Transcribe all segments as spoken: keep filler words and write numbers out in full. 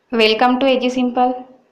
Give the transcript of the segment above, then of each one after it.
Welcome to AG simple.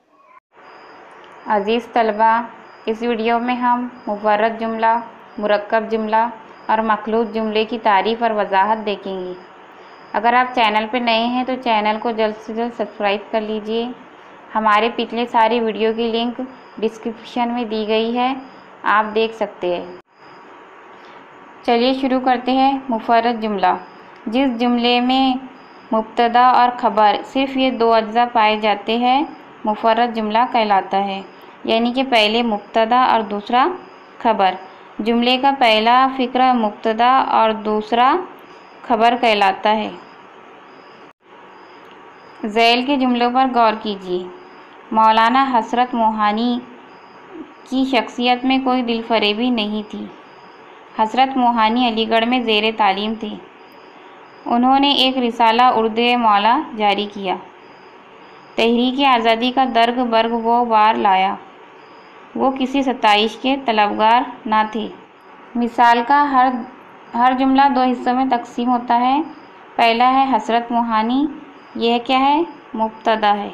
अजीज़ तलबा, इस वीडियो में हम मुफर्रद जुमला, मुरक्कब जुमला और मखलूत जुमले की तारीफ़ और वजाहत देखेंगे। अगर आप चैनल पर नए हैं तो चैनल को जल्द से जल्द सब्सक्राइब कर लीजिए। हमारे पिछले सारी वीडियो की लिंक डिस्क्रिप्शन में दी गई है, आप देख सकते हैं। चलिए शुरू करते हैं। मुफर्रद जुमला, जिस जुमले में मुब्तदा और ख़बर सिर्फ़ ये दो अज्जा पाए जाते हैं, मुफर्रद जुमला कहलाता है। यानी कि पहले मुब्तदा और दूसरा ख़बर। जुमले का पहला फ़िक्रा मुब्तदा और दूसरा ख़बर कहलाता है। ज़ैल के जुमलों पर गौर कीजिए। मौलाना हसरत मोहानी की शख्सियत में कोई दिलफरेबी नहीं थी। हसरत मोहानी अलीगढ़ में ज़ेर तालीम थे। उन्होंने एक रिसाला उर्दू मौला जारी किया। तहरीक आज़ादी का दर्ग बर्ग वो बार लाया। वो किसी सताइश के तलबगार ना थे। मिसाल का हर हर जुमला दो हिस्सों में तकसीम होता है। पहला है हसरत मोहानी, यह क्या है? मुब्तदा है।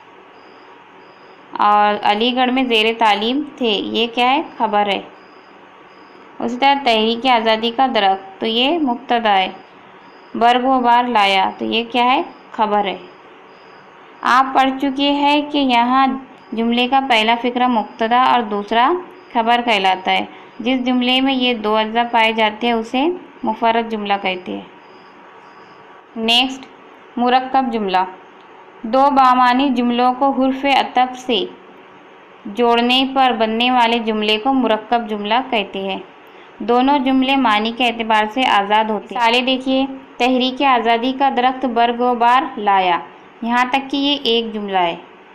और अलीगढ़ में ज़ेर तालीम थे, ये क्या है? खबर है। उसी तरह तहरीक आज़ादी का दरख्त, तो ये मुब्तदा है। बर्ग व बार लाया, तो ये क्या है? खबर है। आप पढ़ चुके हैं कि यहाँ जुमले का पहला फ़िक्रा मुब्तदा और दूसरा खबर कहलाता है। जिस जुमले में ये दो अज्जा पाए जाते हैं उसे मुफर्रद जुमला कहते हैं। नेक्स्ट, मुरक्कब जुमला। दो बामानी जुमलों को हुर्फ़ अतफ़ से जोड़ने पर बनने वाले जुमले को मुरक्कब जुमला कहते हैं। दोनों जुमले मानी के एतबार से आज़ाद होते हैं। मिसालें देखिए। तहरीक आज़ादी का दरख्त बर्ग व बार लाया, यहाँ तक कि ये एक जुमला है,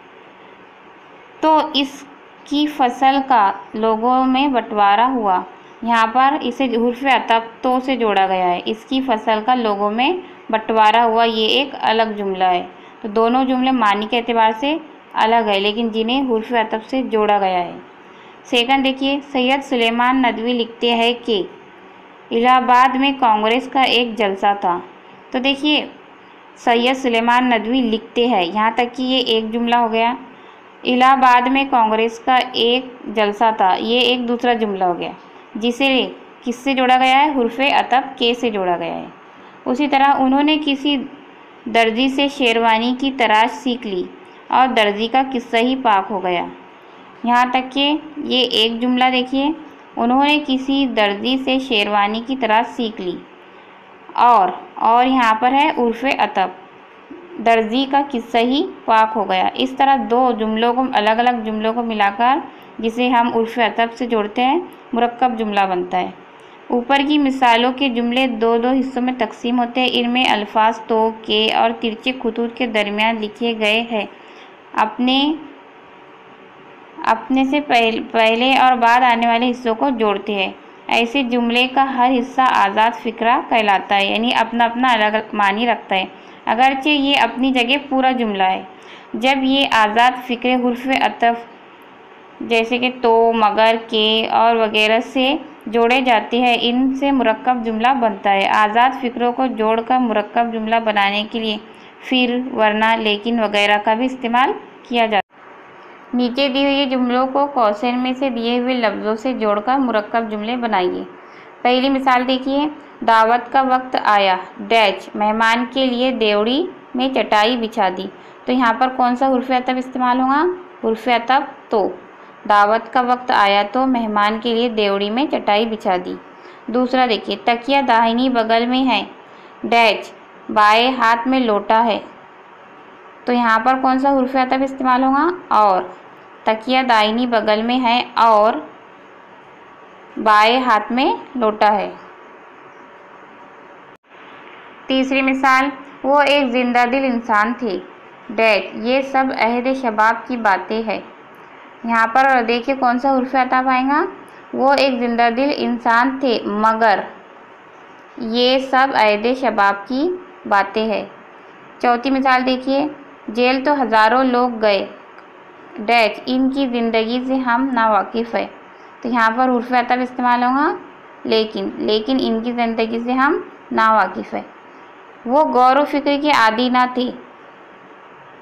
तो इसकी फसल का लोगों में बंटवारा हुआ। यहाँ पर इसे हुर्फ़ अतफ़ तो से जोड़ा गया है। इसकी फसल का लोगों में बंटवारा हुआ, ये एक अलग जुमला है। तो दोनों जुमले मानी के एतबार से अलग है, लेकिन जिन्हें हुर्फ़ अतफ़ से जोड़ा गया है। सेकंड देखिए। सैयद सुलेमान नदवी लिखते हैं कि इलाहाबाद में कांग्रेस का एक जलसा था। तो देखिए, सैयद सुलेमान नदवी लिखते हैं, यहाँ तक कि ये एक जुमला हो गया। इलाहाबाद में कांग्रेस का एक जलसा था, ये एक दूसरा जुमला हो गया, जिसे किससे जोड़ा गया है? हुर्फ़ अतफ़ के से जोड़ा गया है। उसी तरह उन्होंने किसी दर्जी से शेरवानी की तराश सीख ली और दर्जी का किस्सा ही पाक हो गया। यहाँ तक कि ये एक जुमला देखिए। उन्होंने किसी दर्जी से शेरवानी की तराश सीख ली और और यहाँ पर है उर्फ़ अतफ़, दर्जी का किस्सा ही पाक हो गया। इस तरह दो जुमलों को, अलग अलग जुमलों को मिलाकर जिसे हम उर्फ़ अतफ़ से जोड़ते हैं, मुरक्कब जुमला बनता है। ऊपर की मिसालों के जुमले दो दो हिस्सों में तकसीम होते हैं। इनमें अल्फाज तो, के और तिरछे खतूत के दरमियान लिखे गए हैं। अपने अपने से पहले पहले और बाद आने वाले हिस्सों को जोड़ते हैं। ऐसे जुमले का हर हिस्सा आज़ाद फ़िक्रा कहलाता है, यानी अपना अपना अलग मानी रखता है, अगरचे ये अपनी जगह पूरा जुमला है। जब ये आज़ाद फ़िक्रे हुर्फ़ अतफ़ जैसे कि तो, मगर, के और वगैरह से जोड़े जाते हैं, इनसे मुरक्कब जुमला बनता है। आज़ाद फ़िक्रों को जोड़कर मुरक्कब जुमला बनाने के लिए फिर, वरना, लेकिन वगैरह का भी इस्तेमाल किया जाता है। नीचे दिए हुए जुमलों को कौसैन में से दिए हुए लफ्ज़ों से जोड़कर मुरक्कब जुमले बनाइए। पहली मिसाल देखिए। दावत का वक्त आया, डैश, मेहमान के लिए देवड़ी में चटाई बिछा दी। तो यहाँ पर कौन सा हुर्फ़ अतफ़ इस्तेमाल होगा? हुर्फ़ अतफ़ तो। दावत का वक्त आया तो मेहमान के लिए देवड़ी में चटाई बिछा दी। दूसरा देखिए। तकिया दाहिनी बगल में है, डैश, बाएं हाथ में लोटा है। तो यहाँ पर कौन सा हुर्फ़ अतफ़ इस्तेमाल होगा? और। तकिया दाहिनी बगल में है और बाएं हाथ में लोटा है। तीसरी मिसाल। वो एक जिंदादिल इंसान थे, डैश, ये सब अहद शबाब की बातें हैं। यहाँ पर देखिए कौन सा हुर्फ़ अतफ़ आएगा? वो एक जिंदादिल इंसान थे, मगर ये सब अहद शबाब की बातें हैं। चौथी मिसाल देखिए। जेल तो हज़ारों लोग गए, डैश, इनकी ज़िंदगी से हम नावाकिफ़ है। तो यहाँ पर हुर्फ़ अतफ़ इस्तेमाल होगा, लेकिन लेकिन इनकी ज़िंदगी से हम नावाकिफ़ है। वो गौर व फिक्र के आदी ना थे,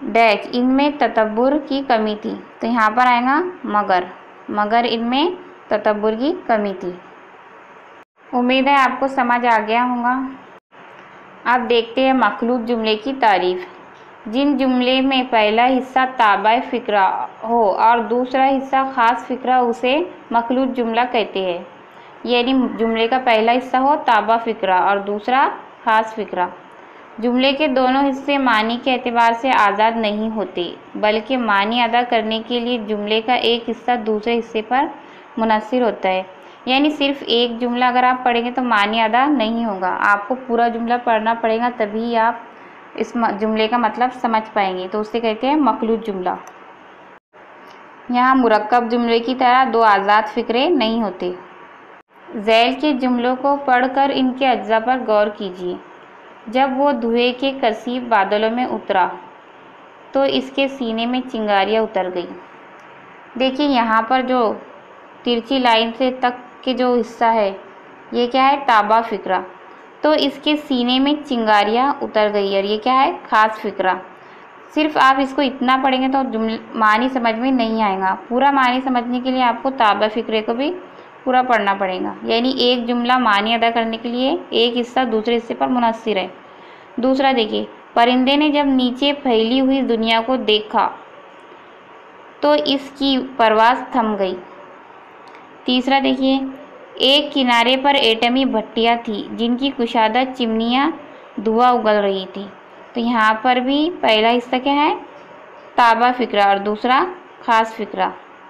डैश इनमें ततब्बुर की कमी थी। तो यहाँ पर आएगा मगर, मगर इनमें ततब्बुर की कमी थी। उम्मीद है आपको समझ आ गया होगा। अब देखते हैं मखलूत जुमले की तारीफ। जिन जुमले में पहला हिस्सा ताबा फ़िक्रा हो और दूसरा हिस्सा ख़ास फ़िक्रा उसे मखलूत जुमला कहते हैं। यानी जुमले का पहला हिस्सा हो ताबा फ़िक्रा और दूसरा ख़ास फ़िक्रा। जुमले के दोनों हिस्से मानी के एतबार से आज़ाद नहीं होते, बल्कि मानी अदा करने के लिए जुमले का एक हिस्सा दूसरे हिस्से पर मुनहसर होता है। यानी सिर्फ एक जुमला अगर आप पढ़ेंगे तो मानी अदा नहीं होगा, आपको पूरा जुमला पढ़ना पड़ेगा, तभी आप इस जुमले का मतलब समझ पाएंगे। तो उसे कहते हैं मखलूत जुमला। यहाँ मुरक्कब जुमले की तरह दो आज़ाद फ़िक्रे नहीं होते। ज़ैल के जुमलों को पढ़कर इनके अज्जा पर गौर कीजिए। जब वो धुएं के कसीब बादलों में उतरा तो इसके सीने में चिंगारियाँ उतर गई। देखिए यहाँ पर जो तिरछी लाइन से तक के जो हिस्सा है ये क्या है, ताबा फ़िक्रा। तो इसके सीने में चिंगारियाँ उतर गई और ये क्या है, ख़ास फ़िक्रा। सिर्फ आप इसको इतना पढ़ेंगे तो जुमले मानी समझ में नहीं आएगा। पूरा मानी समझने के लिए आपको ताबा फ़िक्रे को भी पूरा पढ़ना पड़ेगा। यानी एक जुमला मानी अदा करने के लिए एक हिस्सा दूसरे हिस्से पर मुनहसर है। दूसरा देखिए, परिंदे ने जब नीचे फैली हुई दुनिया को देखा तो इसकी परवाज़ थम गई। तीसरा देखिए, एक किनारे पर एटमी भट्टियाँ थी जिनकी कुशादा चिमनियाँ धुआं उगल रही थी। तो यहाँ पर भी पहला हिस्सा क्या है, ताबा फ़िक्रा और दूसरा ख़ास फ़िक्रा।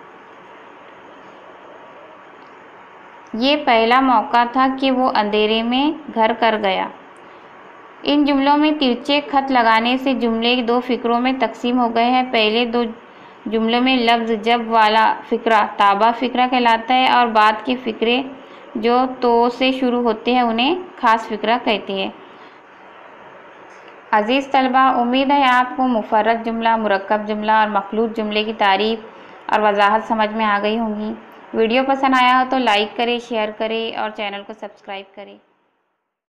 ये पहला मौका था कि वो अंधेरे में घर कर गया। इन जुमलों में तिरछे खत लगाने से जुमले दो फ़िक्रों में तकसीम हो गए हैं। पहले दो जुमलों में लफ्ज़ जब वाला फ़िक्रा ताबा फ़िक्रा कहलाता है और बाद के फ़िक्रे जो तो से शुरू होते हैं उन्हें ख़ास फ़िक्रा कहते हैं। अज़ीज़ तलबा, उम्मीद है आपको मुफ़र्रद जुमला, मुरक्कब जुमला और मखलूत जुमले की तारीफ़ और वजाहत समझ में आ गई होंगी। वीडियो पसंद आया हो तो लाइक करें, शेयर करें और चैनल को सब्सक्राइब करें।